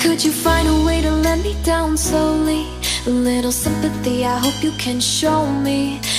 Could you find a way to let me down slowly? A little sympathy, I hope you can show me.